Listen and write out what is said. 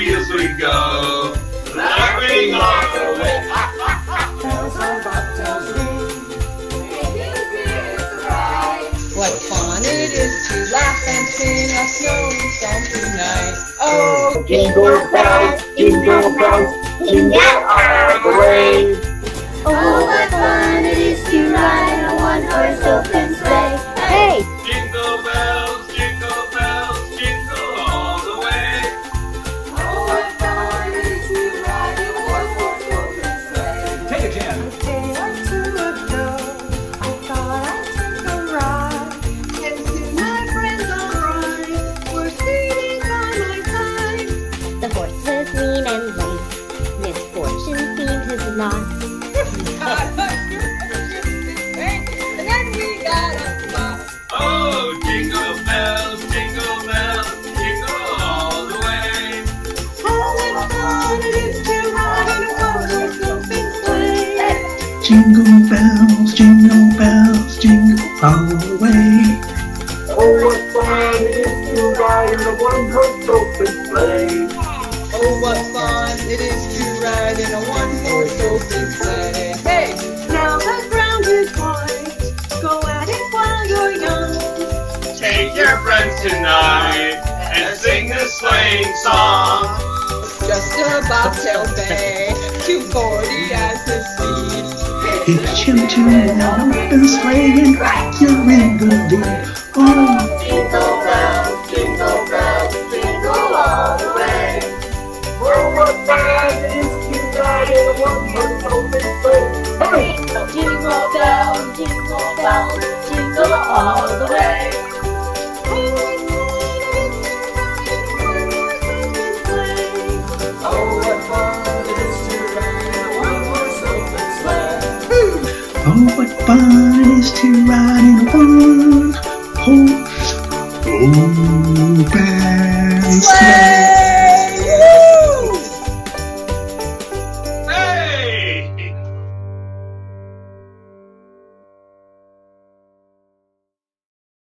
fields we go, laughing all the way. Bells on bobtails ring, making spirits bright. What fun it is to laugh and sing a snowy song tonight. Oh, Jingle bells, jingle all the way. Oh, what fun it is to ride on a one-horse open sleigh. Hey! Jingle bells, jingle all the way. Oh, what fun it is to ride in a one-horse open sleigh. Take it, Jen. A day or two ago, I thought I'd take a ride, and soon my friends all bright were speeding by my side. The horse was lean and lame, misfortune seemed his lot. and then we got a lot. Oh, jingle bells, jingle all the way. Oh, what fun it is to ride in a one-horse open sleigh. Jingle bells, jingle all the way. Oh, what fun it is to ride in a one-horse open sleigh. Oh, what fun it is to ride in a one-horse open sleigh. Hey! Now the ground is white, go at it while you're young. Take your friends tonight and sing a sleighing song. Just a bobtail bay, 240 as the speed. Hitch him to an open sleigh and you're in the lead. Oh, Jingle bells, jingle all the way. oh, what fun it is to ride in a one-horse open sleigh. Hey! Jingle bells, jingle all the way. Oh, what fun it is to ride in a one-horse open sleigh. Oh, what fun it is to ride in a one-horse open sleigh.